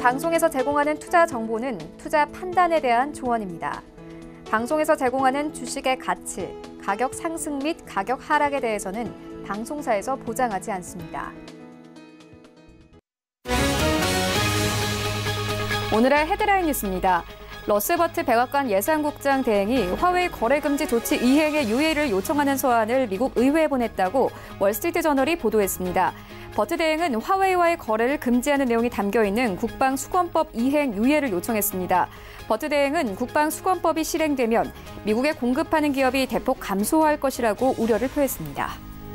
방송에서 제공하는 투자 정보는 투자 판단에 대한 조언입니다. 방송에서 제공하는 주식의 가치, 가격 상승 및 가격 하락에 대해서는 방송사에서 보장하지 않습니다. 오늘의 헤드라인 뉴스입니다. 러셀버트 백악관 예산국장 대행이 화웨이 거래금지 조치 이행의 유예를 요청하는 서한을 미국 의회에 보냈다고 월스트리트저널이 보도했습니다. 버트 대행은 화웨이와의 거래를 금지하는 내용이 담겨있는 국방수권법 이행 유예를 요청했습니다. 버트 대행은 국방수권법이 실행되면 미국에 공급하는 기업이 대폭 감소할 것이라고 우려를 표했습니다.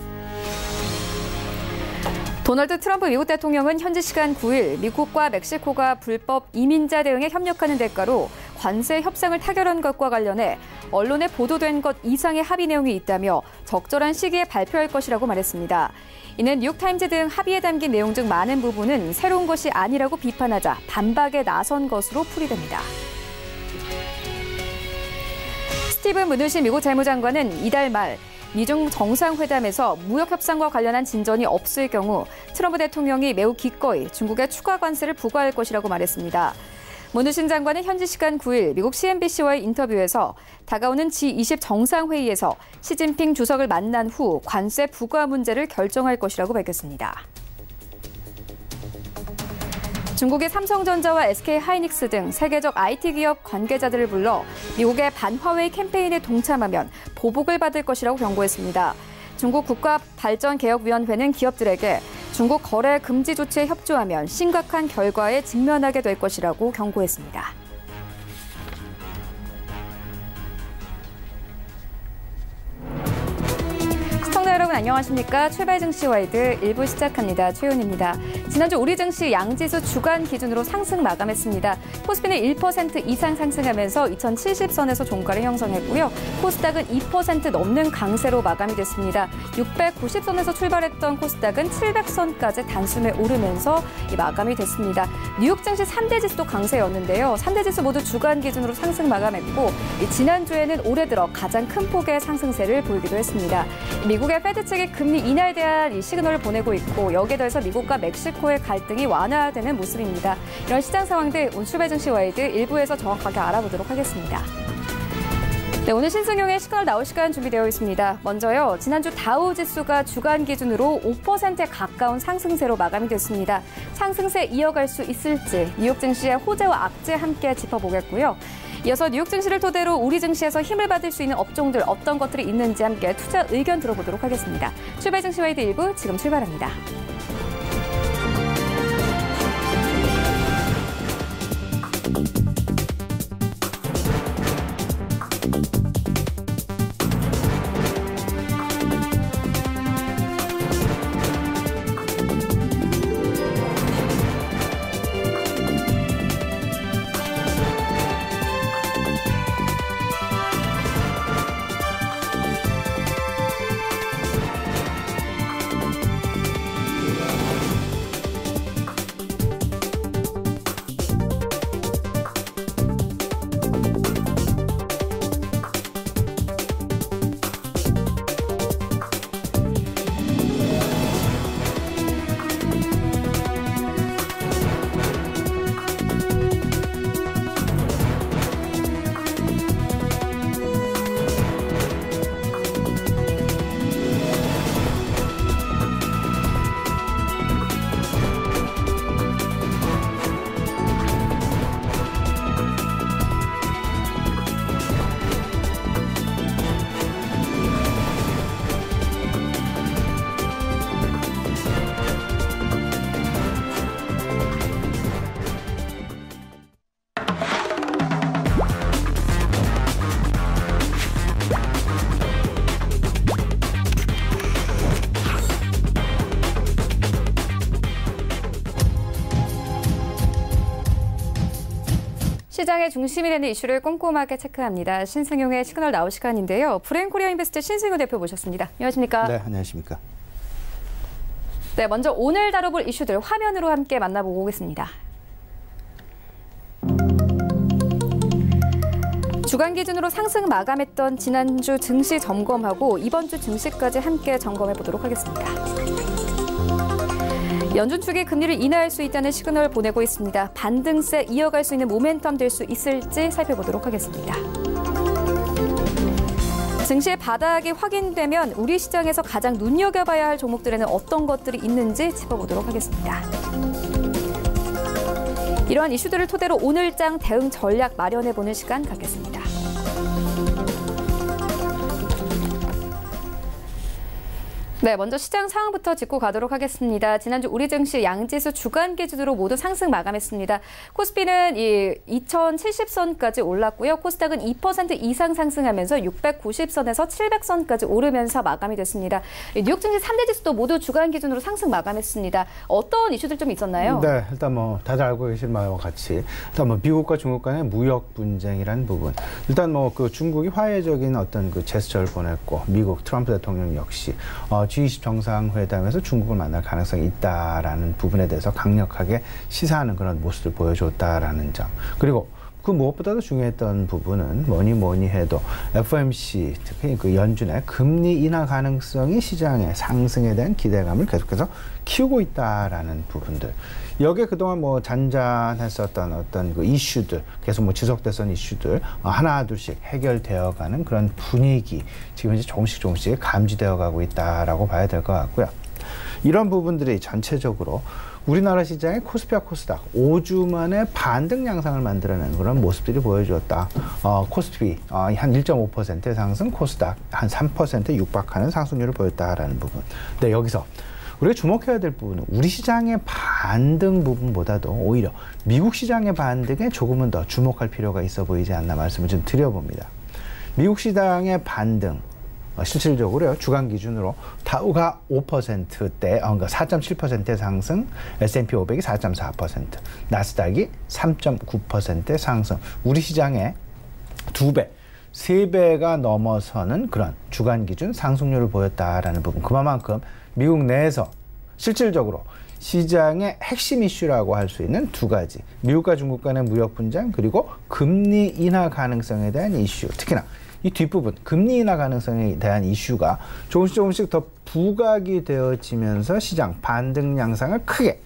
도널드 트럼프 미국 대통령은 현지 시간 9일 미국과 멕시코가 불법 이민자 대응에 협력하는 대가로 관세 협상을 타결한 것과 관련해 언론에 보도된 것 이상의 합의 내용이 있다며 적절한 시기에 발표할 것이라고 말했습니다. 이는 뉴욕타임즈 등 합의에 담긴 내용 중 많은 부분은 새로운 것이 아니라고 비판하자 반박에 나선 것으로 풀이됩니다. 스티븐 무누신 미국 재무장관은 이달 말 미중 정상회담에서 무역협상과 관련한 진전이 없을 경우 트럼프 대통령이 매우 기꺼이 중국에 추가 관세를 부과할 것이라고 말했습니다. 무누신 장관은 현지 시간 9일 미국 CNBC와의 인터뷰에서 다가오는 G20 정상회의에서 시진핑 주석을 만난 후 관세 부과 문제를 결정할 것이라고 밝혔습니다. 중국의 삼성전자와 SK하이닉스 등 세계적 IT 기업 관계자들을 불러 미국의 반화웨이 캠페인에 동참하면 보복을 받을 것이라고 경고했습니다. 중국 국가발전개혁위원회는 기업들에게 중국 거래 금지 조치에 협조하면 심각한 결과에 직면하게 될 것이라고 경고했습니다. 시청자 여러분 안녕하십니까? 출발 증시 와이드 1부 시작합니다. 최윤입니다. 지난주 우리 증시 양지수 주간 기준으로 상승 마감했습니다. 코스피는 1% 이상 상승하면서 2070선에서 종가를 형성했고요. 코스닥은 2% 넘는 강세로 마감이 됐습니다. 690선에서 출발했던 코스닥은 700선까지 단숨에 오르면서 마감이 됐습니다. 뉴욕 증시 3대 지수도 강세였는데요. 3대 지수 모두 주간 기준으로 상승 마감했고 지난주에는 올해 들어 가장 큰 폭의 상승세를 보이기도 했습니다. 미국의 페드 측이 금리 인하에 대한 이 시그널을 보내고 있고 여기에 더해서 미국과 멕시코의 갈등이 완화되는 모습입니다. 이런 시장 상황들 오늘 출발 증시 와이드 1부에서 정확하게 알아보도록 하겠습니다. 네, 오늘 신승용의 시그널 나올 시간 준비되어 있습니다. 먼저요, 지난주 다우 지수가 주간 기준으로 5%에 가까운 상승세로 마감이 됐습니다. 상승세 이어갈 수 있을지 뉴욕 증시의 호재와 악재 함께 짚어보겠고요. 이어서 뉴욕 증시를 토대로 우리 증시에서 힘을 받을 수 있는 업종들 어떤 것들이 있는지 함께 투자 의견 들어보도록 하겠습니다. 출발 증시 와이드 1부 지금 출발합니다. 시장의 중심이 되는 이슈를 꼼꼼하게 체크합니다. 신승용의 시그널 나올 시간인데요. 브레인코리아 인베스트 신승용 대표 모셨습니다. 안녕하십니까? 네, 안녕하십니까? 네, 먼저 오늘 다뤄볼 이슈들 화면으로 함께 만나보고 오겠습니다. 주간 기준으로 상승 마감했던 지난주 증시 점검하고 이번 주 증시까지 함께 점검해 보도록 하겠습니다. 연준 측이 금리를 인하할 수 있다는 시그널을 보내고 있습니다. 반등세 이어갈 수 있는 모멘텀 될 수 있을지 살펴보도록 하겠습니다. 증시의 바닥이 확인되면 우리 시장에서 가장 눈여겨봐야 할 종목들에는 어떤 것들이 있는지 짚어보도록 하겠습니다. 이러한 이슈들을 토대로 오늘장 대응 전략 마련해보는 시간 갖겠습니다. 네, 먼저 시장 상황부터 짚고 가도록 하겠습니다. 지난주 우리 증시 양지수 주간 기준으로 모두 상승 마감했습니다. 코스피는 2070선까지 올랐고요. 코스닥은 2% 이상 상승하면서 690선에서 700선까지 오르면서 마감이 됐습니다. 뉴욕 증시 3대 지수도 모두 주간 기준으로 상승 마감했습니다. 어떤 이슈들 좀 있었나요? 네, 일단 다들 알고 계신 바와 같이 일단 미국과 중국 간의 무역 분쟁이라는 부분. 일단 그 중국이 화해적인 어떤 그 제스처를 보냈고 미국 트럼프 대통령 역시 G20 정상회담에서 중국을 만날 가능성이 있다라는 부분에 대해서 강력하게 시사하는 그런 모습을 보여줬다라는 점. 그리고 그 무엇보다도 중요했던 부분은 뭐니 해도 FOMC, 특히 그 연준의 금리 인하 가능성이 시장의 상승에 대한 기대감을 계속해서 키우고 있다라는 부분들. 여기에 그동안 잔잔했었던 어떤 그 이슈들, 계속 지속됐던 이슈들 하나 둘씩 해결되어가는 그런 분위기, 지금 이제 조금씩 감지되어 가고 있다라고 봐야 될 것 같고요. 이런 부분들이 전체적으로 우리나라 시장의 코스피와 코스닥 5주 만에 반등 양상을 만들어낸 그런 모습들이 보여주었다. 코스피 한 1.5% 상승, 코스닥 한 3% 육박하는 상승률을 보였다라는 부분. 근데 여기서 우리가 주목해야 될 부분은 우리 시장의 반등 부분보다도 오히려 미국 시장의 반등에 조금은 더 주목할 필요가 있어 보이지 않나 말씀을 좀 드려봅니다. 미국 시장의 반등, 실질적으로요, 주간 기준으로 다우가 5%대, 그러니까 4.7% 상승, S&P 500이 4.4%, 나스닥이 3.9% 상승. 우리 시장의 2배, 3배가 넘어서는 그런 주간 기준 상승률을 보였다라는 부분. 그만큼 미국 내에서 실질적으로 시장의 핵심 이슈라고 할 수 있는 두 가지, 미국과 중국 간의 무역 분쟁, 그리고 금리 인하 가능성에 대한 이슈, 특히나 이 뒷부분 금리 인하 가능성에 대한 이슈가 조금씩 더 부각이 되어지면서 시장 반등 양상을 크게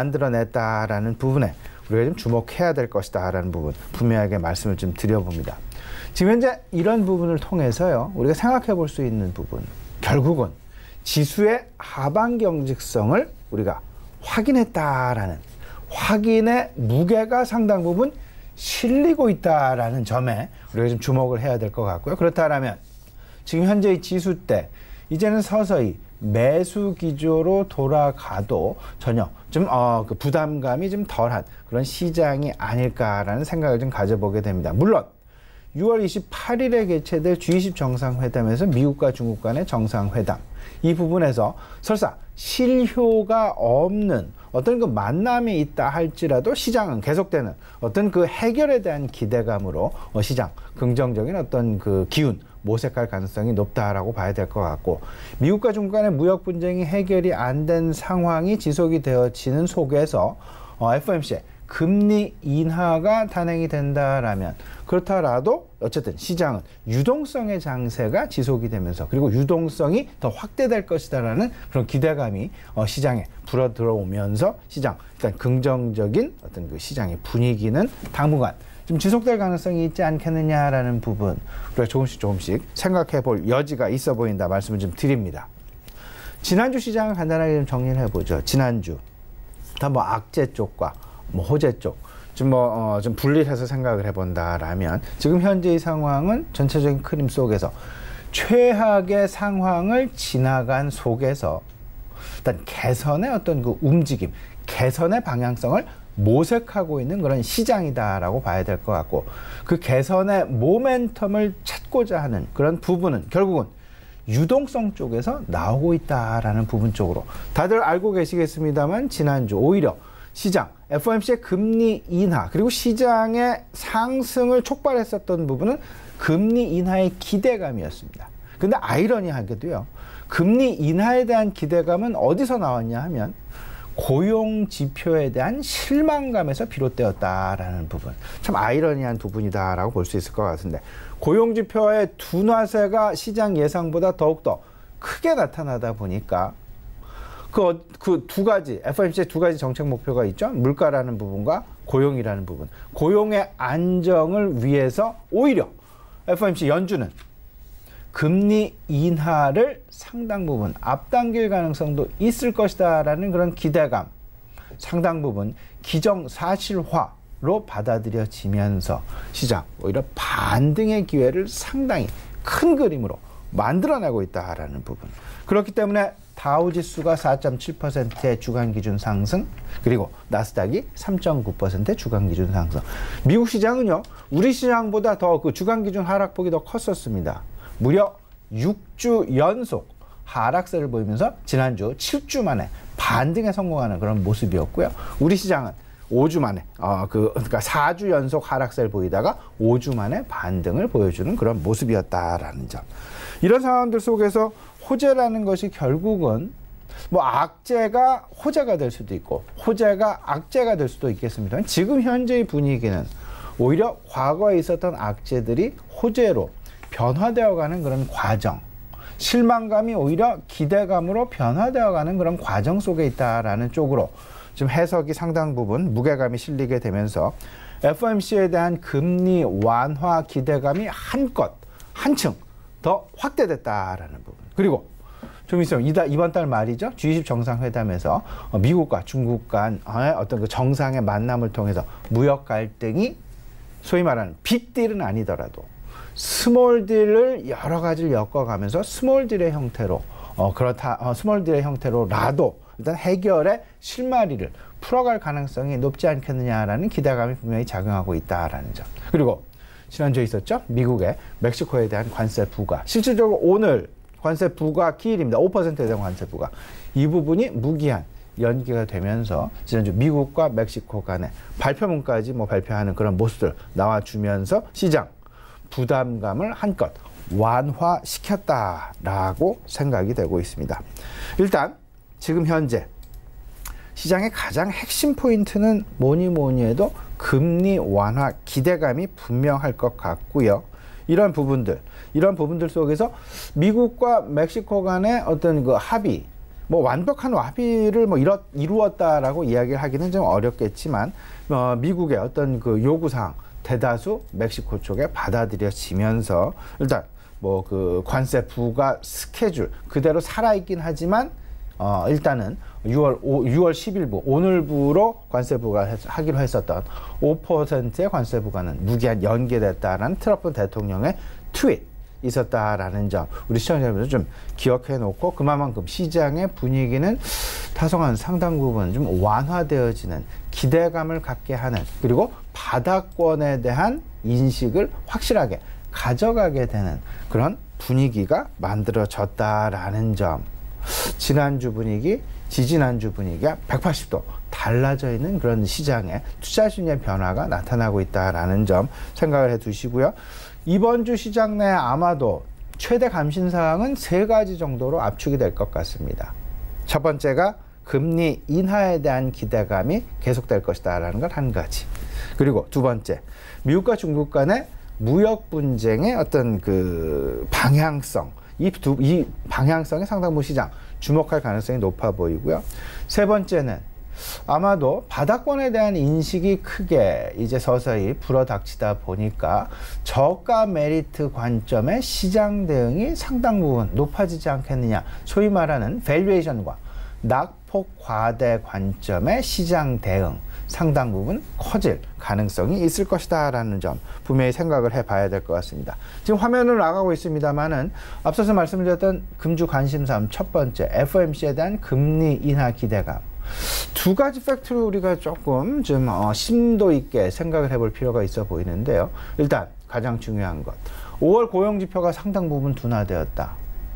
만들어냈다라는 부분에 우리가 좀 주목해야 될 것이다라는 부분 분명하게 말씀을 좀 드려봅니다. 지금 현재 이런 부분을 통해서요, 우리가 생각해 볼 수 있는 부분, 결국은 지수의 하반 경직성을 우리가 확인했다라는, 확인의 무게가 상당 부분 실리고 있다라는 점에 우리가 좀 주목을 해야 될 것 같고요. 그렇다면 지금 현재의 지수대 이제는 서서히 매수 기조로 돌아가도 전혀 좀 그 부담감이 좀 덜한 그런 시장이 아닐까라는 생각을 좀 가져보게 됩니다. 물론 6월 28일에 개최될 G20 정상회담에서 미국과 중국 간의 정상회담, 이 부분에서 설사 실효가 없는 어떤 그 만남이 있다 할지라도 시장은 계속되는 어떤 그 해결에 대한 기대감으로 시장 긍정적인 어떤 그 기운 모색할 가능성이 높다라고 봐야 될 것 같고, 미국과 중국 간의 무역 분쟁이 해결이 안 된 상황이 지속이 되어지는 속에서 FOMC의 금리 인하가 단행이 된다라면, 그렇다라도 어쨌든 시장은 유동성의 장세가 지속이 되면서, 그리고 유동성이 더 확대될 것이다라는 그런 기대감이 시장에 불어 들어오면서 시장 일단 긍정적인 어떤 그 시장의 분위기는 당분간 좀 지속될 가능성이 있지 않겠느냐라는 부분, 우리가 조금씩 생각해 볼 여지가 있어 보인다 말씀을 좀 드립니다. 지난주 시장을 간단하게 좀 정리를 해보죠. 지난주 다 악재 쪽과 호재 쪽 좀 좀 분리해서 생각을 해본다라면, 지금 현재의 상황은 전체적인 그림 속에서 최악의 상황을 지나간 속에서 일단 개선의 어떤 그 움직임, 개선의 방향성을 모색하고 있는 그런 시장이다라고 봐야 될 것 같고, 그 개선의 모멘텀을 찾고자 하는 그런 부분은 결국은 유동성 쪽에서 나오고 있다라는 부분 쪽으로 다들 알고 계시겠습니다만, 지난주 오히려 시장, FOMC의 금리 인하, 그리고 시장의 상승을 촉발했었던 부분은 금리 인하의 기대감이었습니다. 근데 아이러니하게도요, 금리 인하에 대한 기대감은 어디서 나왔냐 하면 고용 지표에 대한 실망감에서 비롯되었다라는 부분. 참 아이러니한 부분이다라고 볼 수 있을 것 같은데, 고용 지표의 둔화세가 시장 예상보다 더욱더 크게 나타나다 보니까 그 두 가지, FOMC의 두 가지 정책 목표가 있죠. 물가라는 부분과 고용이라는 부분. 고용의 안정을 위해서 오히려 FOMC 연준은 금리 인하를 상당 부분 앞당길 가능성도 있을 것이다라는 그런 기대감, 상당 부분 기정사실화로 받아들여지면서 시장 오히려 반등의 기회를 상당히 큰 그림으로 만들어내고 있다라는 부분. 그렇기 때문에 다우지수가 4.7%의 주간 기준 상승, 그리고 나스닥이 3.9%의 주간 기준 상승. 미국 시장은요, 우리 시장보다 더 그 주간 기준 하락폭이 더 컸었습니다. 무려 6주 연속 하락세를 보이면서 지난주 7주 만에 반등에 성공하는 그런 모습이었고요. 우리 시장은 5주 만에, 그러니까 4주 연속 하락세를 보이다가 5주 만에 반등을 보여주는 그런 모습이었다라는 점. 이런 상황들 속에서 호재라는 것이 결국은 뭐 악재가 호재가 될 수도 있고 호재가 악재가 될 수도 있겠습니다. 지금 현재의 분위기는 오히려 과거에 있었던 악재들이 호재로 변화되어가는 그런 과정, 실망감이 오히려 기대감으로 변화되어가는 그런 과정 속에 있다라는 쪽으로 지금 해석이 상당 부분 무게감이 실리게 되면서 FOMC에 대한 금리 완화 기대감이 한층 더 확대됐다라는 부분. 그리고 좀 있으면 이번 달 말이죠. G20 정상회담에서 미국과 중국 간의 어떤 그 정상의 만남을 통해서 무역 갈등이 소위 말하는 빅딜은 아니더라도 스몰 딜을 여러 가지를 엮어가면서 스몰 딜의 형태로 스몰 딜의 형태로라도 일단 해결의 실마리를 풀어갈 가능성이 높지 않겠느냐라는 기대감이 분명히 작용하고 있다라는 점. 그리고 지난주에 있었죠. 미국의 멕시코에 대한 관세 부과. 실질적으로 오늘 관세 부과 기일입니다. 5%에 대한 관세 부과. 이 부분이 무기한 연기가 되면서 지난주 미국과 멕시코 간의 발표문까지 발표하는 그런 모습들 나와주면서 시장 부담감을 한껏 완화시켰다라고 생각이 되고 있습니다. 일단 지금 현재 시장의 가장 핵심 포인트는 뭐니 해도 금리 완화 기대감이 분명할 것 같고요. 이런 부분들 속에서 미국과 멕시코 간의 어떤 그 합의, 완벽한 합의를 이루었다라고 이야기를 하기는 좀 어렵겠지만, 미국의 어떤 그 요구사항 대다수 멕시코 쪽에 받아들여지면서 일단 그 관세 부과 스케줄 그대로 살아있긴 하지만 일단은 6월 10일부 오늘부로 관세 부과하기로 했었던 5%의 관세 부과는 무기한 연기됐다라는 트럼프 대통령의 트윗 있었다라는 점 우리 시청자분들 좀 기억해 놓고 그만큼 시장의 분위기는 타성한 상당 부분 좀 완화되어지는 기대감을 갖게 하는 그리고 바닥권에 대한 인식을 확실하게 가져가게 되는 그런 분위기가 만들어졌다라는 점. 지난주 분위기, 지지난주 분위기가 180도 달라져 있는 그런 시장의 투자 심리의 변화가 나타나고 있다라는 점 생각을 해 두시고요. 이번 주 시장 내 아마도 최대 감신 사항은 3가지 정도로 압축이 될 것 같습니다. 첫 번째가 금리 인하에 대한 기대감이 계속될 것이다라는 걸 한 가지. 그리고 두 번째, 미국과 중국 간의 무역 분쟁의 어떤 그 방향성, 이 방향성에 상당 부분 시장 주목할 가능성이 높아 보이고요. 세 번째는 아마도 바닥권에 대한 인식이 크게 이제 서서히 불어닥치다 보니까 저가 메리트 관점의 시장 대응이 상당 부분 높아지지 않겠느냐. 소위 말하는 밸류에이션과 낙폭 과대 관점의 시장 대응 상당 부분 커질 가능성이 있을 것이다 라는 점 분명히 생각을 해봐야 될 것 같습니다. 지금 화면을 나가고 있습니다만은 앞서서 말씀드렸던 금주 관심사항 첫 번째 FOMC에 대한 금리 인하 기대감 두 가지 팩트를 우리가 조금 좀 심도 있게 생각을 해볼 필요가 있어 보이는데요. 일단 가장 중요한 것 5월 고용지표가 상당 부분 둔화되었다.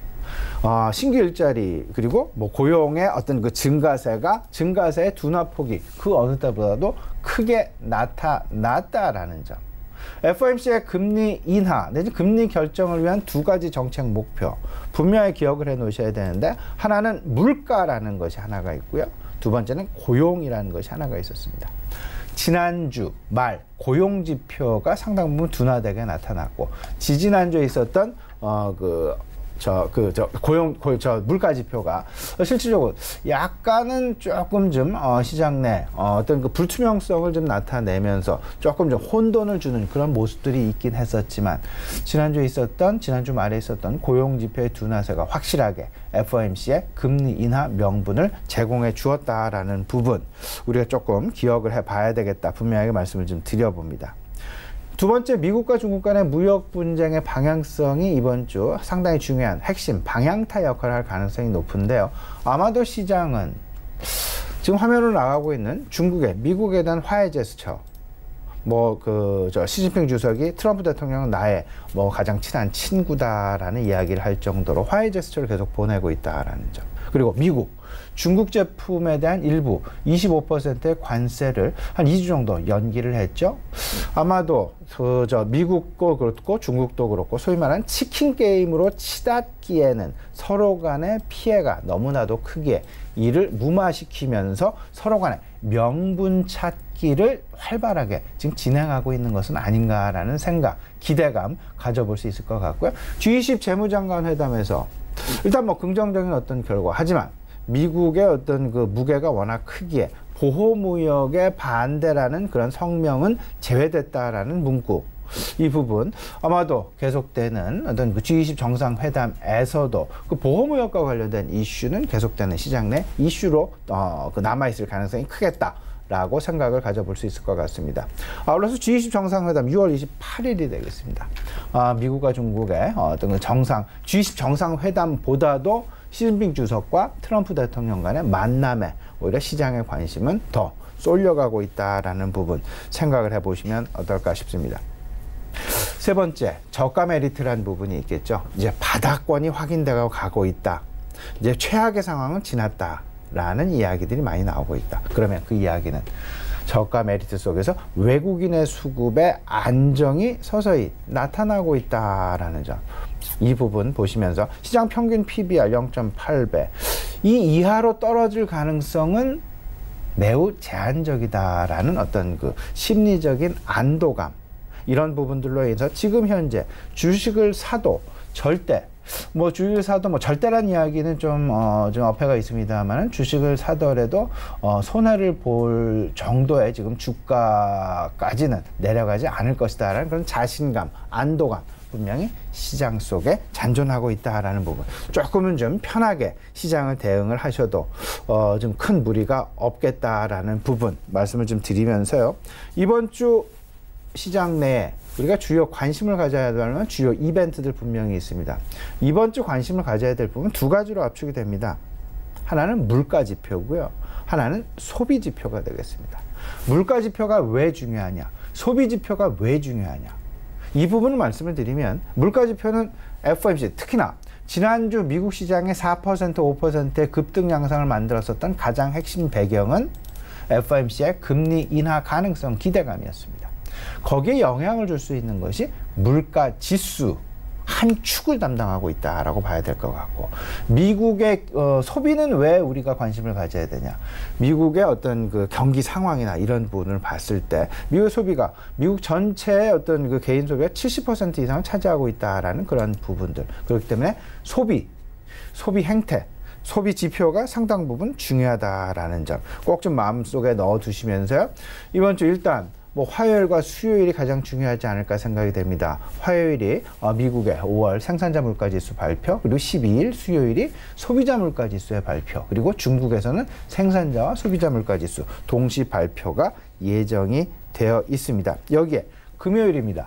신규 일자리 그리고 고용의 어떤 그 증가세의 둔화폭이 그 어느 때보다도 크게 나타났다라는 점. FOMC의 금리 인하 내지 금리 결정을 위한 두 가지 정책 목표 분명히 기억을 해 놓으셔야 되는데 하나는 물가라는 것이 하나가 있고요. 두 번째는 고용이라는 것이 하나가 있었습니다. 지난주 말 고용지표가 상당 부분 둔화되게 나타났고 지지난주에 있었던 물가 지표가 실질적으로 약간은 조금 좀 시장 내 어떤 그 불투명성을 좀 나타내면서 조금 좀 혼돈을 주는 그런 모습들이 있긴 했었지만 지난주 말에 있었던 고용 지표의 둔화세가 확실하게 FOMC의 금리 인하 명분을 제공해 주었다라는 부분 우리가 조금 기억을 해봐야 되겠다 분명하게 말씀을 좀 드려봅니다. 두 번째, 미국과 중국 간의 무역 분쟁의 방향성이 이번 주 상당히 중요한 핵심 방향타 역할을 할 가능성이 높은데요. 아마도 시장은 지금 화면으로 나가고 있는 중국의 미국에 대한 화해 제스처, 시진핑 주석이 트럼프 대통령은 나의 가장 친한 친구다라는 이야기를 할 정도로 화해 제스처를 계속 보내고 있다라는 점. 그리고 미국, 중국 제품에 대한 일부 25%의 관세를 한 2주 정도 연기를 했죠. 아마도 미국도 그렇고 중국도 그렇고 소위 말하는 치킨 게임으로 치닫기에는 서로 간의 피해가 너무나도 크기에 이를 무마시키면서 서로 간의 명분 찾기를 활발하게 지금 진행하고 있는 것은 아닌가라는 생각, 기대감 가져볼 수 있을 것 같고요. G20 재무장관 회담에서 일단 긍정적인 어떤 결과, 하지만 미국의 어떤 그 무게가 워낙 크기에 보호무역에 반대라는 그런 성명은 제외됐다라는 문구. 이 부분 아마도 계속되는 어떤 그 G20 정상회담에서도 그 보호무역과 관련된 이슈는 계속되는 시장 내 이슈로 남아있을 가능성이 크겠다라고 생각을 가져볼 수 있을 것 같습니다. 아울러서 G20 정상회담 6월 28일이 되겠습니다. 미국과 중국의 어떤 그 G20 정상회담보다도 시진핑 주석과 트럼프 대통령 간의 만남에 오히려 시장의 관심은 더 쏠려가고 있다라는 부분 생각을 해보시면 어떨까 싶습니다. 세 번째, 저가 메리트라는 부분이 있겠죠. 이제 바닥권이 확인되고 가고 있다. 이제 최악의 상황은 지났다라는 이야기들이 많이 나오고 있다. 그러면 그 이야기는 저가 메리트 속에서 외국인의 수급의 안정이 서서히 나타나고 있다라는 점. 이 부분 보시면서 시장 평균 PBR 0.8배 이 이하로 떨어질 가능성은 매우 제한적이다라는 어떤 그 심리적인 안도감, 이런 부분들로 인해서 지금 현재 주식을 사도 절대 절대란 이야기는 좀 어폐가 있습니다만 주식을 사더라도 손해를 볼 정도의 지금 주가까지는 내려가지 않을 것이다라는 그런 자신감, 안도감 분명히 시장 속에 잔존하고 있다라는 부분. 조금은 좀 편하게 시장을 대응을 하셔도 좀 큰 무리가 없겠다라는 부분 말씀을 좀 드리면서요. 이번 주 시장 내에 우리가 주요 관심을 가져야 되는 주요 이벤트들 분명히 있습니다. 이번 주 관심을 가져야 될 부분 두 가지로 압축이 됩니다. 하나는 물가 지표고요. 하나는 소비 지표가 되겠습니다. 물가 지표가 왜 중요하냐? 소비 지표가 왜 중요하냐? 이 부분을 말씀을 드리면 물가 지표는 FOMC, 특히나 지난주 미국 시장의 4%, 5%의 급등 양상을 만들었었던 가장 핵심 배경은 FOMC의 금리 인하 가능성 기대감이었습니다. 거기에 영향을 줄 수 있는 것이 물가 지수 한 축을 담당하고 있다라고 봐야 될 것 같고, 미국의 소비는 왜 우리가 관심을 가져야 되냐? 미국의 어떤 그 경기 상황이나 이런 부분을 봤을 때 미국 소비가 미국 전체의 어떤 그 개인 소비가 70% 이상을 차지하고 있다라는 그런 부분들. 그렇기 때문에 소비 행태, 소비 지표가 상당 부분 중요하다라는 점 꼭 좀 마음속에 넣어두시면서요. 이번 주 일단 화요일과 수요일이 가장 중요하지 않을까 생각이 됩니다. 화요일이 미국의 5월 생산자 물가지수 발표, 그리고 12일 수요일이 소비자 물가지수의 발표, 그리고 중국에서는 생산자와 소비자 물가지수 동시 발표가 예정이 되어 있습니다. 여기에 금요일입니다.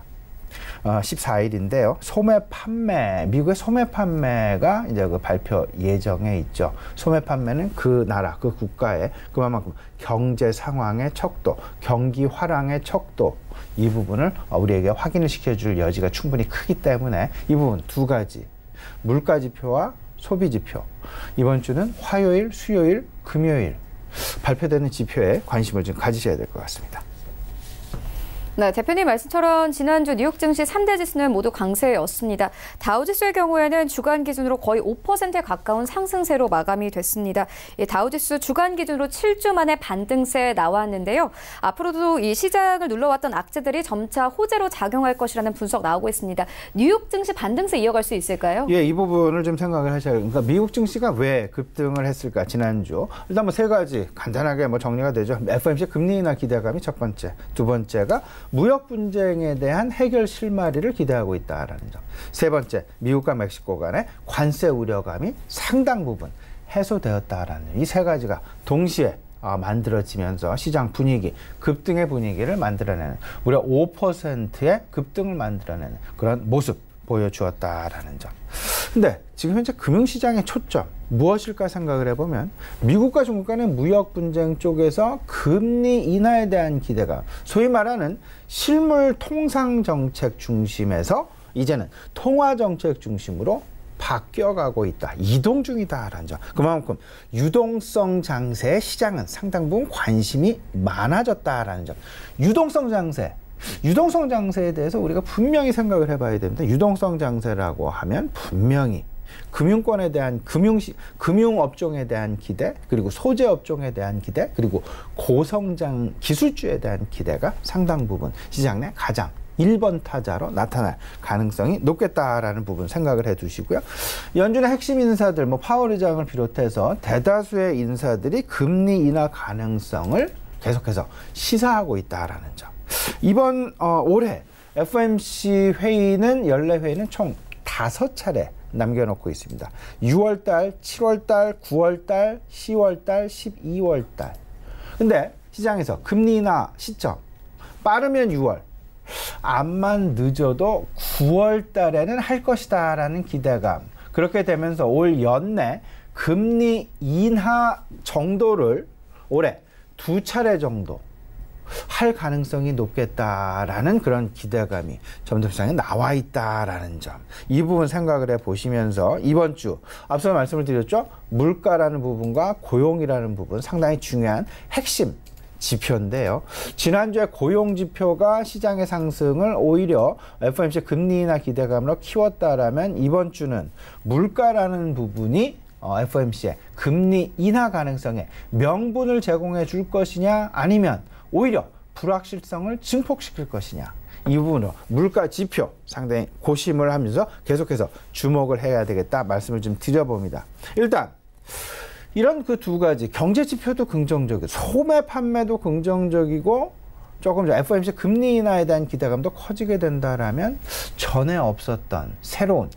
14일인데요. 소매 판매, 미국의 소매 판매가 이제 그 발표 예정에 있죠. 소매 판매는 그 나라, 그 국가의 그만큼 경제 상황의 척도, 경기 활황의 척도, 이 부분을 우리에게 확인을 시켜줄 여지가 충분히 크기 때문에 이 부분 두 가지, 물가 지표와 소비 지표, 이번 주는 화요일, 수요일, 금요일 발표되는 지표에 관심을 좀 가지셔야 될 것 같습니다. 네, 대표님 말씀처럼 지난주 뉴욕 증시 3대 지수는 모두 강세였습니다. 다우지수의 경우에는 주간 기준으로 거의 5%에 가까운 상승세로 마감이 됐습니다. 다우지수 주간 기준으로 7주 만에 반등세 나왔는데요. 앞으로도 이 시장을 눌러왔던 악재들이 점차 호재로 작용할 것이라는 분석 나오고 있습니다. 뉴욕 증시 반등세 이어갈 수 있을까요? 예, 이 부분을 좀 생각을 하셔야 돼요. 그러니까 미국 증시가 왜 급등을 했을까, 지난주. 일단 뭐 세 가지 간단하게 뭐 정리가 되죠. FOMC 금리 인하 기대감이 첫 번째. 두 번째가 무역 분쟁에 대한 해결 실마리를 기대하고 있다라는 점. 세 번째, 미국과 멕시코 간의 관세 우려감이 상당 부분 해소되었다라는 이 세 가지가 동시에 만들어지면서 시장 분위기, 급등의 분위기를 만들어내는, 무려 5%의 급등을 만들어내는 그런 모습 보여주었다라는 점. 근데 지금 현재 금융시장의 초점 무엇일까 생각을 해보면 미국과 중국 간의 무역 분쟁 쪽에서 금리 인하에 대한 기대가, 소위 말하는 실물 통상 정책 중심에서 이제는 통화 정책 중심으로 바뀌어가고 있다. 이동 중이다라는 점. 그만큼 유동성 장세에 시장은 상당 부분 관심이 많아졌다라는 점. 유동성 장세. 유동성 장세에 대해서 우리가 분명히 생각을 해봐야 됩니다. 유동성 장세라고 하면 분명히 금융권에 대한 금융업종에 대한 기대, 그리고 소재업종에 대한 기대, 그리고 고성장 기술주에 대한 기대가 상당 부분 시장 내 가장 1번 타자로 나타날 가능성이 높겠다라는 부분 생각을 해두시고요. 연준의 핵심 인사들, 뭐 파월 의장을 비롯해서 대다수의 인사들이 금리 인하 가능성을 계속해서 시사하고 있다라는 점. 이번 올해 FOMC 회의는, 연례 회의는 총 5차례 남겨놓고 있습니다. 6월달, 7월달, 9월달, 10월달, 12월달. 근데 시장에서 금리 인하 시점 빠르면 6월, 암만 늦어도 9월달에는 할 것이다라는 기대감. 그렇게 되면서 올 연내 금리 인하 정도를 올해 2차례 정도 할 가능성이 높겠다라는 그런 기대감이 점점 시장에 나와 있다라는 점. 이 부분 생각을 해 보시면서 이번 주 앞서 말씀을 드렸죠. 물가라는 부분과 고용이라는 부분 상당히 중요한 핵심 지표인데요. 지난주에 고용 지표가 시장의 상승을 오히려 FOMC 금리 인하 기대감으로 키웠다라면 이번 주는 물가라는 부분이 FOMC의 금리 인하 가능성에 명분을 제공해 줄 것이냐, 아니면 오히려 불확실성을 증폭시킬 것이냐, 이 부분으로 물가 지표 상당히 고심을 하면서 계속해서 주목을 해야 되겠다 말씀을 좀 드려봅니다. 일단 이런 그 두 가지 경제 지표도 긍정적이고 소매 판매도 긍정적이고 조금 전 FOMC 금리 인하에 대한 기대감도 커지게 된다라면 전에 없었던 새로운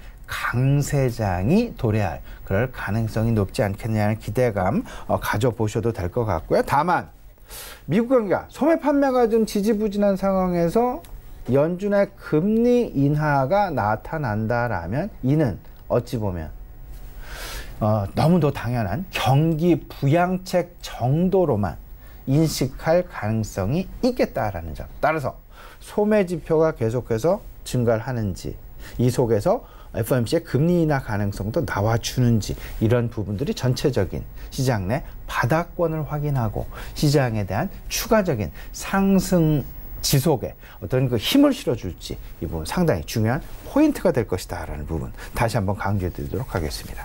강세장이 도래할 그럴 가능성이 높지 않겠냐는 기대감 가져보셔도 될 것 같고요. 다만 미국 경기가 소매 판매가 좀 지지부진한 상황에서 연준의 금리 인하가 나타난다라면 이는 어찌 보면 너무도 당연한 경기 부양책 정도로만 인식할 가능성이 있겠다라는 점. 따라서 소매 지표가 계속해서 증가를 하는지, 이 속에서 FOMC의 금리 인하 가능성도 나와주는지, 이런 부분들이 전체적인 시장 내 바닥권을 확인하고 시장에 대한 추가적인 상승 지속에 어떤 그 힘을 실어줄지, 이 부분 상당히 중요한 포인트가 될 것이다라는 부분 다시 한번 강조해 드리도록 하겠습니다.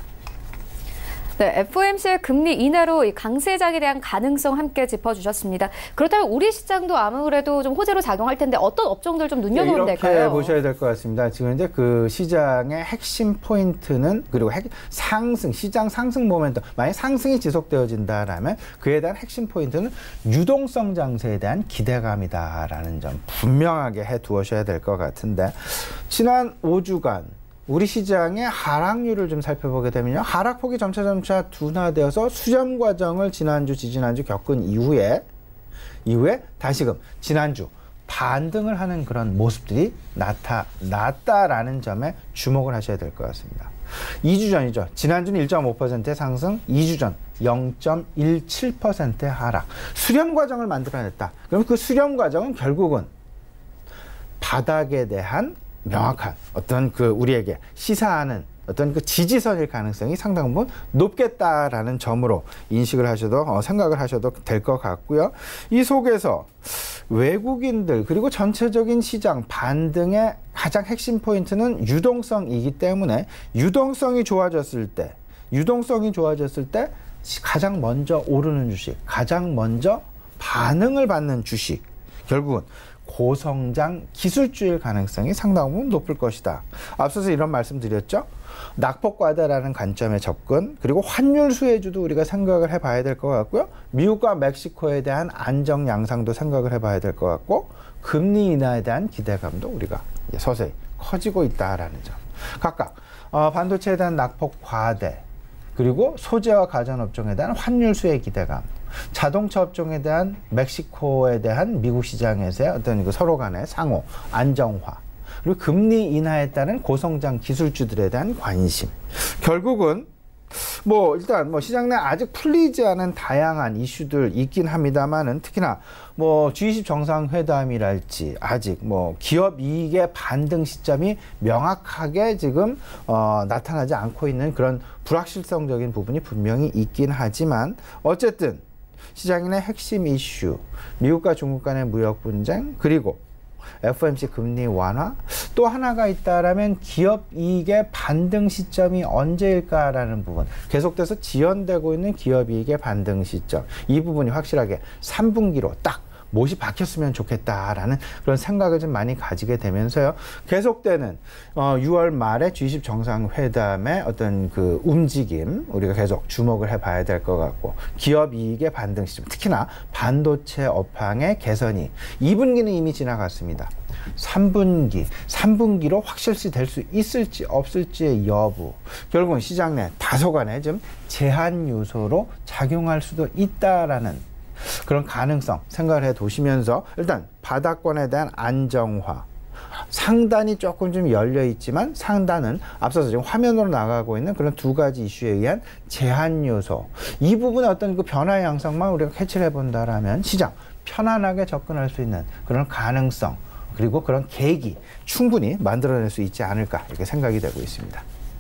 네, FOMC의 금리 인하로 이 강세장에 대한 가능성 함께 짚어주셨습니다. 그렇다면 우리 시장도 아무래도 좀 호재로 작용할 텐데 어떤 업종들 좀 눈여겨보면 될까요? 이렇게 보셔야 될 것 같습니다. 지금 이제 그 시장의 핵심 포인트는, 그리고 상승, 시장 상승 모멘텀, 만약 상승이 지속되어진다라면 그에 대한 핵심 포인트는 유동성 장세에 대한 기대감이다라는 점 분명하게 해두셔야 될 것 같은데, 지난 5주간 우리 시장의 하락률을 좀 살펴보게 되면요, 하락폭이 점차 둔화되어서 수렴 과정을 지난주, 지지난주 겪은 이후에 다시금 지난주 반등을 하는 그런 모습들이 나타났다라는 점에 주목을 하셔야 될 것 같습니다. 2주 전이죠. 지난주는 1.5%의 상승, 2주 전 0.17%의 하락. 수렴 과정을 만들어냈다. 그럼 그 수렴 과정은 결국은 바닥에 대한 명확한 어떤 그 우리에게 시사하는 어떤 그 지지선일 가능성이 상당 부분 높겠다라는 점으로 인식을 하셔도 생각을 하셔도 될 것 같고요. 이 속에서 외국인들 그리고 전체적인 시장 반등의 가장 핵심 포인트는 유동성이기 때문에 유동성이 좋아졌을 때 가장 먼저 오르는 주식, 가장 먼저 반응을 받는 주식, 결국은 고성장 기술주일 가능성이 상당 부분 높을 것이다. 앞서서 이런 말씀 드렸죠. 낙폭과대라는 관점의 접근, 그리고 환율 수혜주도 우리가 생각을 해봐야 될 것 같고요. 미국과 멕시코에 대한 안정 양상도 생각을 해봐야 될 것 같고, 금리 인하에 대한 기대감도 우리가 서서히 커지고 있다라는 점. 각각 반도체에 대한 낙폭 과대, 그리고 소재와 가전업종에 대한 환율 수혜 기대감, 자동차 업종에 대한 멕시코에 대한 미국 시장에서의 어떤 그 서로 간의 상호 안정화, 그리고 금리 인하에 따른 고성장 기술주들에 대한 관심. 결국은 일단 시장 내 아직 풀리지 않은 다양한 이슈들 있긴 합니다만은, 특히나 G20 정상회담이랄지 아직 기업 이익의 반등 시점이 명확하게 지금 나타나지 않고 있는 그런 불확실성적인 부분이 분명히 있긴 하지만, 어쨌든 시장의 핵심 이슈, 미국과 중국 간의 무역 분쟁, 그리고 FOMC 금리 완화, 또 하나가 있다라면 기업 이익의 반등 시점이 언제일까라는 부분, 계속돼서 지연되고 있는 기업 이익의 반등 시점, 이 부분이 확실하게 3분기로 딱 못이 박혔으면 좋겠다라는 그런 생각을 좀 많이 가지게 되면서요, 계속되는 6월 말에 G20 정상회담의 어떤 그 움직임, 우리가 계속 주목을 해봐야 될 것 같고, 기업 이익의 반등 시점, 특히나 반도체 업황의 개선이 2분기는 이미 지나갔습니다. 3분기로 확실시 될 수 있을지 없을지의 여부, 결국은 시장 내 다소간의 좀 제한 요소로 작용할 수도 있다라는 그런 가능성 생각을 해 두시면서, 일단 바닥권에 대한 안정화, 상단이 조금 좀 열려 있지만 상단은 앞서서 지금 화면으로 나가고 있는 그런 두 가지 이슈에 의한 제한 요소, 이 부분의 어떤 그 변화 양상만 우리가 캐치를 해본다라면 시장 편안하게 접근할 수 있는 그런 가능성, 그리고 그런 계기 충분히 만들어낼 수 있지 않을까, 이렇게 생각이 되고 있습니다.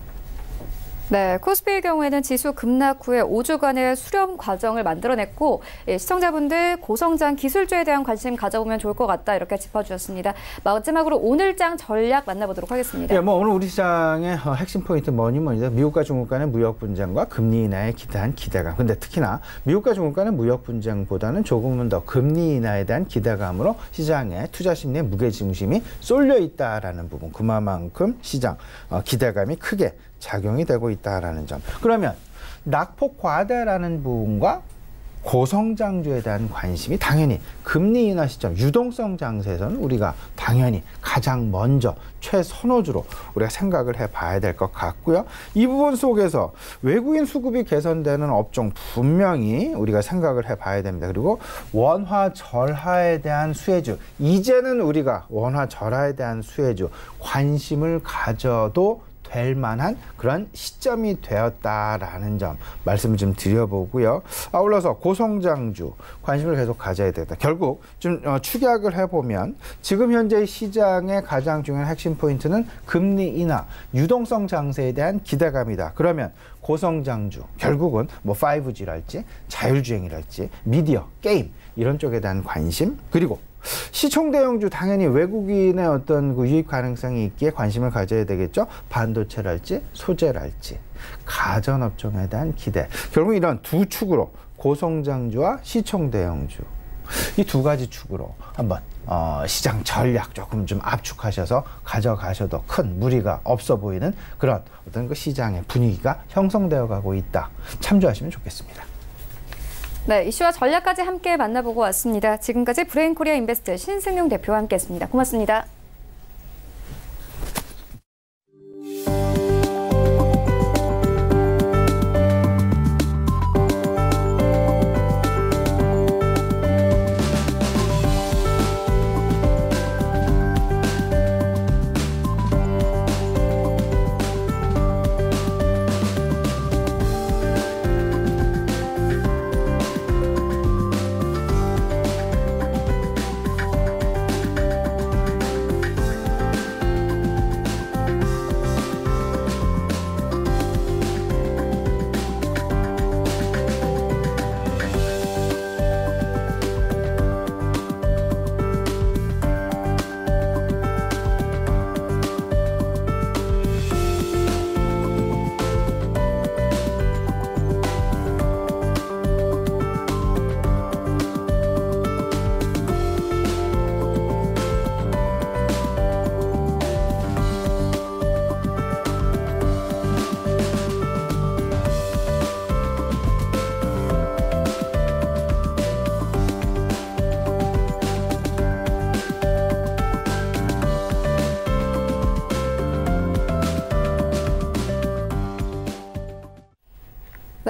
네, 코스피의 경우에는 지수 급락 후에 5주간의 수렴 과정을 만들어냈고, 시청자분들 고성장 기술주에 대한 관심 가져보면 좋을 것 같다, 이렇게 짚어주셨습니다. 마지막으로 오늘장 전략 만나보도록 하겠습니다. 오늘 우리 시장의 핵심 포인트 뭐니 미국과 중국 간의 무역 분쟁과 금리 인하에 기대한 기대감. 근데 특히나 미국과 중국 간의 무역 분쟁보다는 조금은 더 금리 인하에 대한 기대감으로 시장의 투자 심리의 무게중심이 쏠려 있다라는 부분, 그만큼 시장 기대감이 크게 작용이 되고 있다라는 점. 그러면 낙폭 과대라는 부분과 고성장주에 대한 관심이 당연히 금리 인하 시점, 유동성 장세에서는 우리가 당연히 가장 먼저 최선호주로 우리가 생각을 해봐야 될 것 같고요. 이 부분 속에서 외국인 수급이 개선되는 업종 분명히 우리가 생각을 해봐야 됩니다. 그리고 원화 절하에 대한 수혜주, 이제는 우리가 원화 절하에 대한 수혜주 관심을 가져도 될 만한 그런 시점이 되었다라는 점 말씀을 좀 드려보고요. 아울러서 고성장주 관심을 계속 가져야 되겠다. 결국 좀 축약을 해보면 지금 현재 시장의 가장 중요한 핵심 포인트는 금리 인하, 유동성 장세에 대한 기대감이다. 그러면 고성장주, 결국은 5G랄지 자율주행이랄지 미디어, 게임 이런 쪽에 대한 관심, 그리고 시총대형주 당연히 외국인의 어떤 그 유입 가능성이 있기에 관심을 가져야 되겠죠. 반도체랄지 소재랄지 가전업종에 대한 기대. 결국 이런 두 축으로 고성장주와 시총대형주, 이 두 가지 축으로 한번 시장 전략 조금 좀 압축하셔서 가져가셔도 큰 무리가 없어 보이는 그런 어떤 그 시장의 분위기가 형성되어 가고 있다. 참조하시면 좋겠습니다. 네, 이슈와 전략까지 함께 만나보고 왔습니다. 지금까지 브레인코리아 인베스트 신승용 대표와 함께했습니다. 고맙습니다.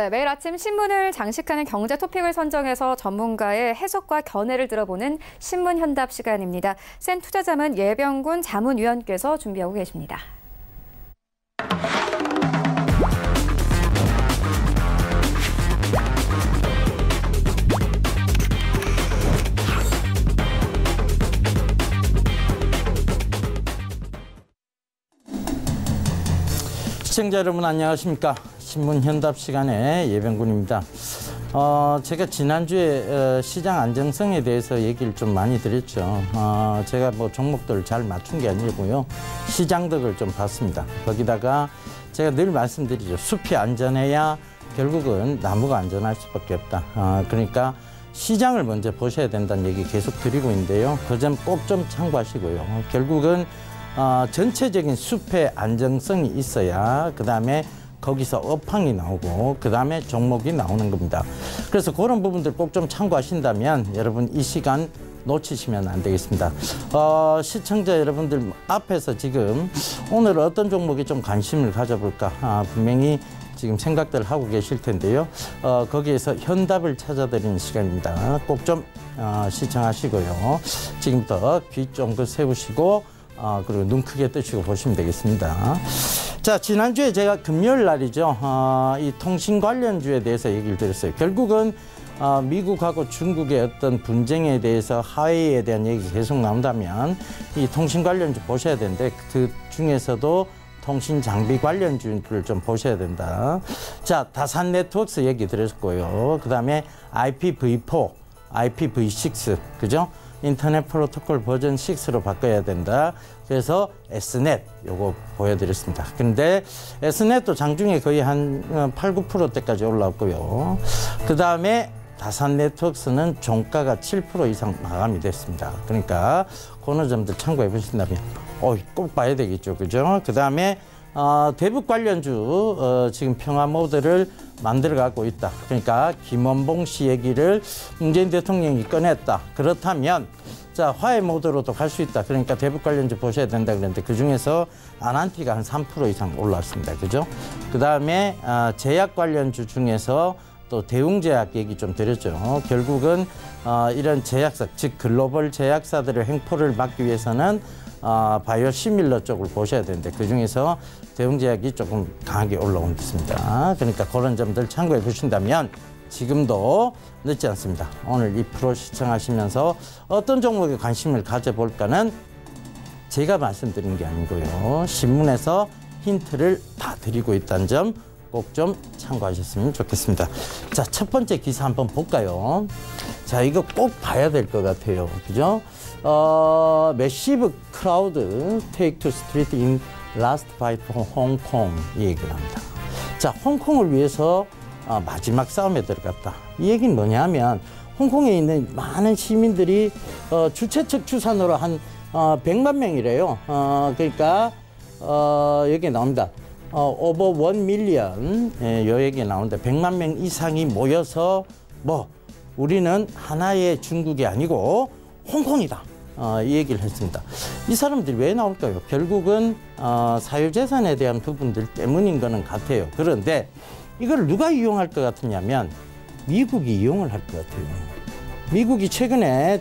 네, 매일 아침 신문을 장식하는 경제 토픽을 선정해서 전문가의 해석과 견해를 들어보는 신문현답 시간입니다. 센 투자자문 예병군 자문위원께서 준비하고 계십니다. 시청자 여러분 안녕하십니까. 신문현답 시간의 예병군입니다. 제가 지난주에 시장 안정성에 대해서 얘기를 좀 많이 드렸죠. 제가 뭐 종목들을 잘 맞춘 게 아니고요. 시장덕을 좀 봤습니다. 거기다가 제가 늘 말씀드리죠. 숲이 안전해야 결국은 나무가 안전할 수밖에 없다. 그러니까 시장을 먼저 보셔야 된다는 얘기 계속 드리고 있는데요. 그 점 꼭 좀 참고하시고요. 결국은 전체적인 숲의 안정성이 있어야 그다음에 거기서 업황이 나오고 그다음에 종목이 나오는 겁니다. 그래서 그런 부분들 꼭 좀 참고하신다면 여러분 이 시간 놓치시면 안 되겠습니다. 시청자 여러분들 앞에서 지금 오늘 어떤 종목에 좀 관심을 가져볼까 분명히 지금 생각들 하고 계실 텐데요. 거기에서 현답을 찾아드리는 시간입니다. 꼭 좀 시청하시고요. 지금부터 귀 쫑긋 세우시고 그리고 눈 크게 뜨시고 보시면 되겠습니다. 자, 지난주에 제가 금요일 날이죠. 이 통신 관련주에 대해서 얘기를 드렸어요. 결국은 미국하고 중국의 어떤 분쟁에 대해서 하웨이에 대한 얘기 계속 나온다면 이 통신 관련주 보셔야 되는데 그 중에서도 통신 장비 관련주를 좀 보셔야 된다. 자, 다산 네트워크스 얘기 드렸고요. 그 다음에 IPv4, IPv6, 그죠? 인터넷 프로토콜 버전 6로 바꿔야 된다. 그래서 Snet 요거 보여드렸습니다. 근데 Snet도 장중에 거의 한 8, 9%대까지 올라왔고요. 그 다음에 다산 네트워크스는 종가가 7% 이상 마감이 됐습니다. 그러니까 그런 점들 참고해 보신다면 꼭 봐야 되겠죠. 그죠? 그 다음에 대북 관련주 지금 평화 모드를 만들어 갖고 있다. 그러니까 김원봉 씨 얘기를 문재인 대통령이 꺼냈다. 그렇다면 자 화해 모드로도 갈 수 있다. 그러니까 대북 관련주 보셔야 된다 그랬는데 그중에서 아난티가 한 3% 이상 올랐습니다. 그죠? 그 다음에 제약 관련주 중에서 또 대웅제약 얘기 좀 드렸죠. 결국은 이런 제약사, 즉 글로벌 제약사들의 횡포를 막기 위해서는 바이오 시밀러 쪽을 보셔야 되는데 그중에서 대웅제약이 조금 강하게 올라오고 있습니다. 그러니까 그런 점들 참고해 보신다면 지금도 늦지 않습니다. 오늘 이 프로 시청하시면서 어떤 종목에 관심을 가져볼까는 제가 말씀드린 게 아니고요. 신문에서 힌트를 다 드리고 있다는 점 꼭 좀 참고하셨으면 좋겠습니다. 자, 첫 번째 기사 한번 볼까요? 자, 이거 꼭 봐야 될 것 같아요. 그죠? Massive crowd take to street in last fight for Hong Kong 이 얘기를 합니다. 자, 홍콩을 위해서 마지막 싸움에 들어갔다. 이 얘기는 뭐냐면 홍콩에 있는 많은 시민들이 주최 측 추산으로 한 100만 명이래요. 그러니까 여기 나옵니다. over 1 million 요 얘기 나오는데 100만 명 이상이 모여서 우리는 하나의 중국이 아니고 홍콩이다. 이 얘기를 했습니다. 이 사람들이 왜 나올까요? 결국은 사유재산에 대한 부분들 때문인 거는 같아요. 그런데 이걸 누가 이용할 것 같으냐면 미국이 이용을 할 것 같아요. 미국이 최근에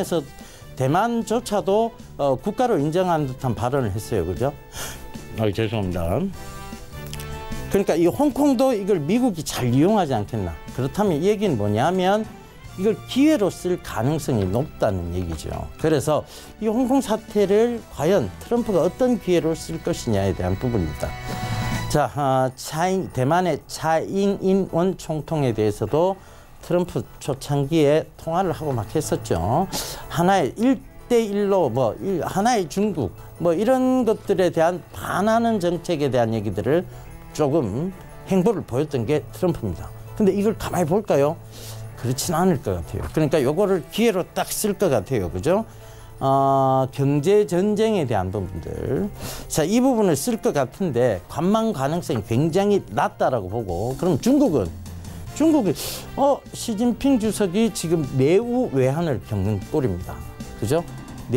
대만조차도 국가로 인정한 듯한 발언을 했어요. 그죠? 죄송합니다. 그러니까 이 홍콩도 이걸 미국이 잘 이용하지 않겠나. 그렇다면 이 얘기는 뭐냐면 이걸 기회로 쓸 가능성이 높다는 얘기죠. 그래서 이 홍콩 사태를 과연 트럼프가 어떤 기회로 쓸 것이냐에 대한 부분입니다. 자, 대만의 차잉인원 총통에 대해서도 트럼프 초창기에 통화를 하고 막 했었죠. 하나의 1대1로 하나의 중국 이런 것들에 대한 반하는 정책에 대한 얘기들을 조금 행보를 보였던 게 트럼프입니다. 근데 이걸 가만히 볼까요? 그렇진 않을 것 같아요. 그러니까 요거를 기회로 딱 쓸 것 같아요. 그죠? 경제 전쟁에 대한 부분들. 자, 이 부분을 쓸 것 같은데 관망 가능성이 굉장히 낮다라고 보고 그럼 중국이 시진핑 주석이 지금 내후 외환을 겪는 꼴입니다. 그죠?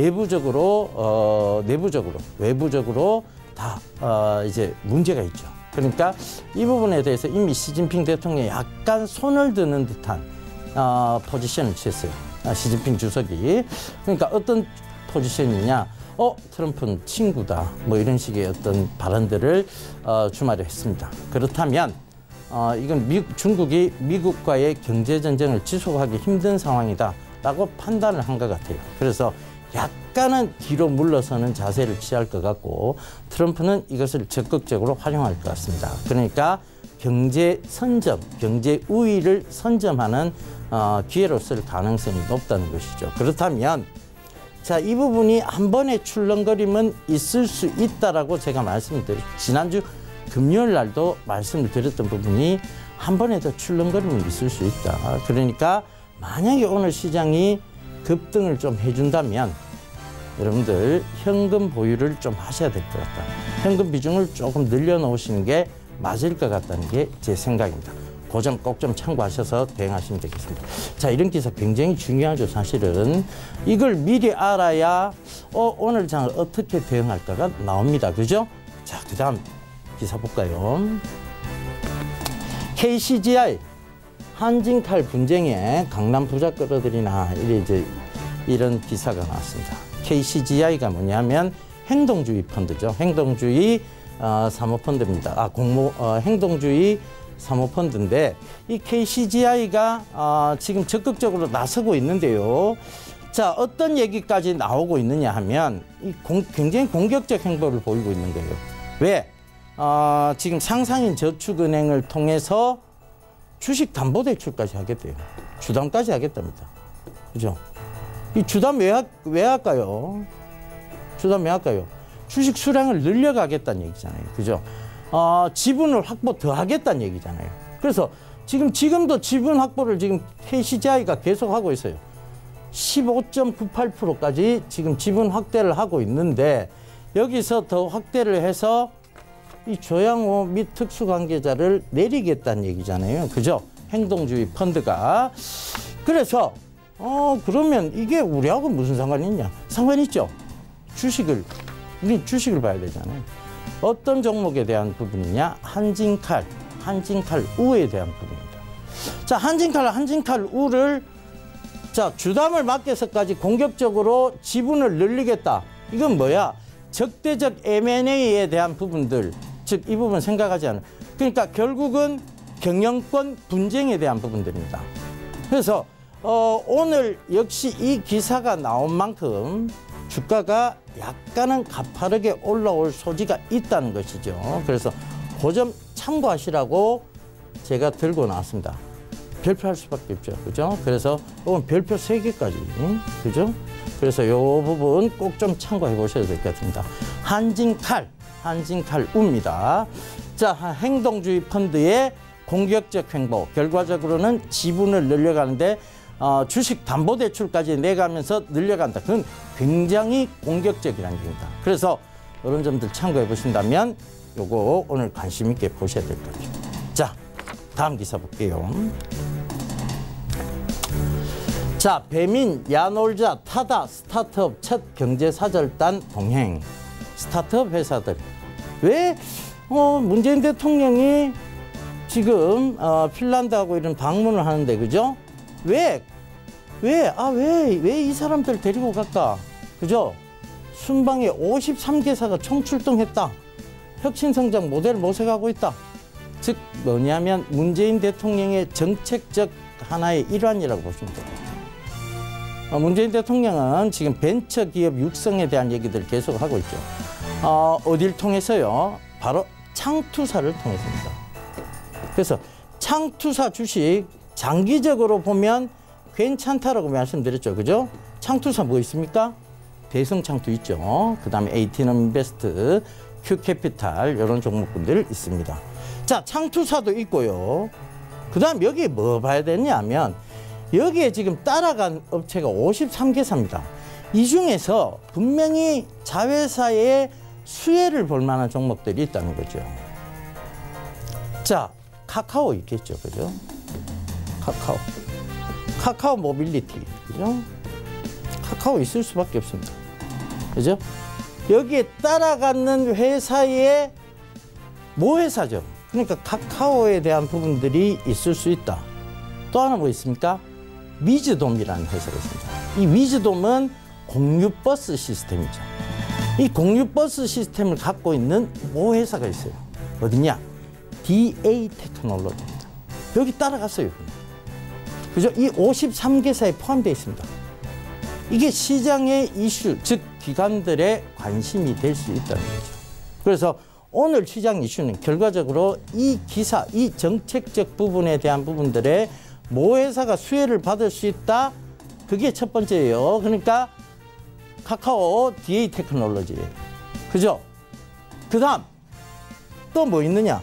내부적으로 외부적으로 다 이제 문제가 있죠. 그러니까 이 부분에 대해서 이미 시진핑 대통령이 약간 손을 드는 듯한 포지션을 취했어요. 시진핑 주석이. 그러니까 어떤 포지션이냐? 트럼프는 친구다. 뭐 이런 식의 어떤 발언들을 주말에 했습니다. 그렇다면 이건 중국이 미국과의 경제 전쟁을 지속하기 힘든 상황이다라고 판단을 한 것 같아요. 그래서 약간은 뒤로 물러서는 자세를 취할 것 같고 트럼프는 이것을 적극적으로 활용할 것 같습니다. 그러니까 경제 선점, 경제 우위를 선점하는 기회로 쓸 가능성이 높다는 것이죠. 그렇다면 자, 이 부분이 한 번의 출렁거림은 있을 수 있다라고 제가 말씀을 드렸죠. 지난주 금요일 날도 말씀을 드렸던 부분이 한 번에 더 출렁거림이 있을 수 있다. 그러니까 만약에 오늘 시장이 급등을 좀 해준다면 여러분들 현금 보유를 좀 하셔야 될 것 같다. 현금 비중을 조금 늘려놓으시는 게 맞을 것 같다는 게 제 생각입니다. 그 점 꼭 좀 참고하셔서 대응하시면 되겠습니다. 자, 이런 기사 굉장히 중요하죠. 사실은 이걸 미리 알아야 오늘 장을 어떻게 대응할까가 나옵니다. 그죠? 자, 그 다음 기사 볼까요? KCGI 한진칼 분쟁에 강남 부자 끌어들이나 이런 기사가 나왔습니다. KCGI가 뭐냐면 행동주의 펀드죠. 행동주의 사모펀드입니다. 행동주의 사모펀드인데 이 KCGI가 지금 적극적으로 나서고 있는데요. 자, 어떤 얘기까지 나오고 있느냐 하면 굉장히 공격적 행보를 보이고 있는 거예요. 왜? 지금 상상인 저축은행을 통해서 주식담보대출까지 하겠대요. 주담까지 하겠답니다. 그죠? 이 주담 왜 할까요? 주담 왜 할까요? 주식 수량을 늘려가겠다는 얘기잖아요. 그죠? 지분을 확보 더 하겠다는 얘기잖아요. 그래서 지금도 지분 확보를 지금 KCGI가 계속하고 있어요. 15.98%까지 지금 지분 확대를 하고 있는데 여기서 더 확대를 해서 이 조양호 및 특수관계자를 내리겠다는 얘기잖아요. 그죠? 행동주의 펀드가. 그래서 그러면 이게 우리하고 무슨 상관이 있냐? 상관이 있죠. 우리 주식을 봐야 되잖아요. 어떤 종목에 대한 부분이냐? 한진칼 우에 대한 부분입니다. 자, 한진칼 우를 자, 주담을 맡겨서까지 공격적으로 지분을 늘리겠다. 이건 뭐야? 적대적 M&A에 대한 부분들, 즉 이 부분 생각하지 않아요. 그러니까 결국은 경영권 분쟁에 대한 부분들입니다. 그래서 오늘 역시 이 기사가 나온 만큼 주가가 약간은 가파르게 올라올 소지가 있다는 것이죠. 그래서 그 점 참고하시라고 제가 들고 나왔습니다. 별표할 수밖에 없죠. 그죠? 그래서 이건 별표 3개까지. 그죠? 그래서 이 부분 꼭 좀 참고해 보셔야 될 것 같습니다. 한진칼 우입니다. 자, 행동주의 펀드의 공격적 행보. 결과적으로는 지분을 늘려가는데 주식 담보대출까지 내가면서 늘려간다. 그건 굉장히 공격적이라는 얘기입니다. 그래서 이런 점들 참고해 보신다면 요거 오늘 관심 있게 보셔야 될 것 같아요. 자, 다음 기사 볼게요. 자, 배민, 야놀자, 타다, 스타트업 첫 경제사절단 동행. 스타트업 회사들. 왜 문재인 대통령이 지금 핀란드하고 이런 방문을 하는데, 그죠? 왜 이 사람들 데리고 갈까? 그죠? 순방에 53개사가 총출동했다. 혁신성장 모델을 모색하고 있다. 즉 뭐냐면 문재인 대통령의 정책적 하나의 일환이라고 보시면 됩니다. 문재인 대통령은 지금 벤처기업 육성에 대한 얘기들을 계속 하고 있죠. 어딜 통해서요? 바로 창투사를 통해서입니다. 그래서 창투사 주식 장기적으로 보면 괜찮다라고 말씀드렸죠. 그죠? 창투사 뭐 있습니까? 대성창투 있죠. 그 다음에 에이티넘인베스트, 큐캐피탈 이런 종목군들 있습니다. 자, 창투사도 있고요. 그 다음 여기에 뭐 봐야 되냐면 여기에 지금 따라간 업체가 53개사입니다. 이 중에서 분명히 자회사의 수혜를 볼 만한 종목들이 있다는 거죠. 자, 카카오 있겠죠. 그죠? 카카오 모빌리티. 그죠? 카카오 있을 수밖에 없습니다. 그죠? 여기에 따라가는 회사의 모회사죠. 그러니까 카카오에 대한 부분들이 있을 수 있다. 또 하나 뭐 있습니까? 위즈돔이라는 회사가 있습니다. 이 위즈돔은 공유버스 시스템이죠. 이 공유버스 시스템을 갖고 있는 모회사가 있어요. 어디냐? DA 테크놀로지입니다. 여기 따라갔어요. 그죠? 이 53개사에 포함되어 있습니다. 이게 시장의 이슈, 즉 기관들의 관심이 될 수 있다는 거죠. 그래서 오늘 시장 이슈는 결과적으로 이 기사, 이 정책적 부분에 대한 부분들에 모회사가 수혜를 받을 수 있다. 그게 첫 번째예요. 그러니까 카카오 DA 테크놀로지예요. 그죠? 그 다음 또 뭐 있느냐?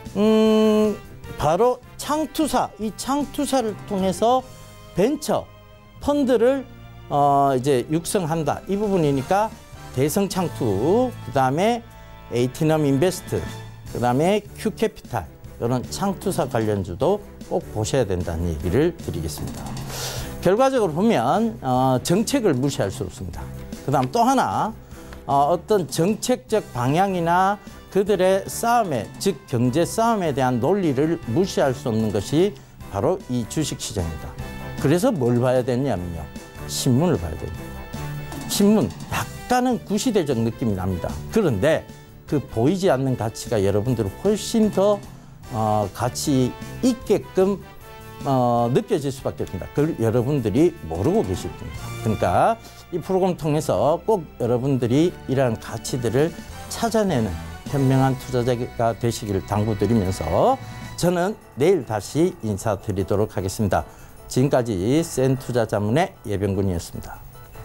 바로 창투사. 이 창투사를 통해서 벤처 펀드를 이제 육성한다. 이 부분이니까 대성창투, 그 다음에 에이티넘 인베스트, 그 다음에 큐캐피탈, 이런 창투사 관련주도 꼭 보셔야 된다는 얘기를 드리겠습니다. 결과적으로 보면 정책을 무시할 수 없습니다. 그 다음 또 하나, 어떤 정책적 방향이나 그들의 싸움에, 즉 경제 싸움에 대한 논리를 무시할 수 없는 것이 바로 이 주식시장입니다. 그래서 뭘 봐야 되냐면요, 신문을 봐야 됩니다. 신문, 약간은 구시대적 느낌이 납니다. 그런데 그 보이지 않는 가치가 여러분들을 훨씬 더 가치 있게끔 느껴질 수밖에 없습니다. 그걸 여러분들이 모르고 계실 겁니다. 그러니까 이 프로그램 통해서 꼭 여러분들이 이러한 가치들을 찾아내는 현명한 투자자가 되시기를 당부드리면서 저는 내일 다시 인사드리도록 하겠습니다. 지금까지 센투자자문의 예병군이었습니다.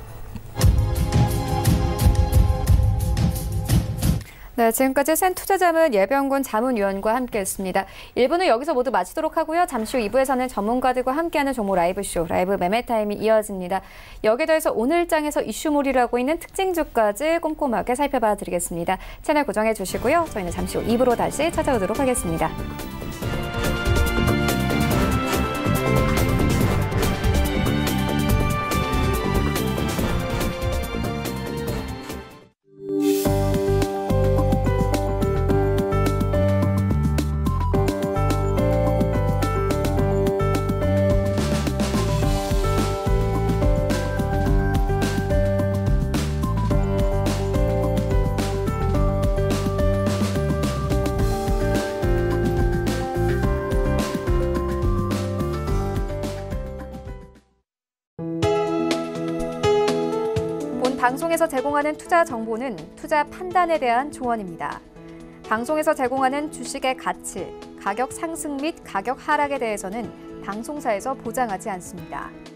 네, 지금까지 센투자자문 예병군 자문위원과 함께했습니다. 1부는 여기서 모두 마치도록 하고요. 잠시 후 2부에서는 전문가들과 함께하는 종목 라이브쇼, 라이브 매매타임이 이어집니다. 여기에 더해서 오늘 장에서 이슈몰이를 하고 있는 특징주까지 꼼꼼하게 살펴봐 드리겠습니다. 채널 고정해 주시고요. 저희는 잠시 후 2부로 다시 찾아오도록 하겠습니다. 방송에서 제공하는 투자 정보는 투자 판단에 대한 조언입니다. 방송에서 제공하는 주식의 가치, 가격 상승 및 가격 하락에 대해서는 방송사에서 보장하지 않습니다.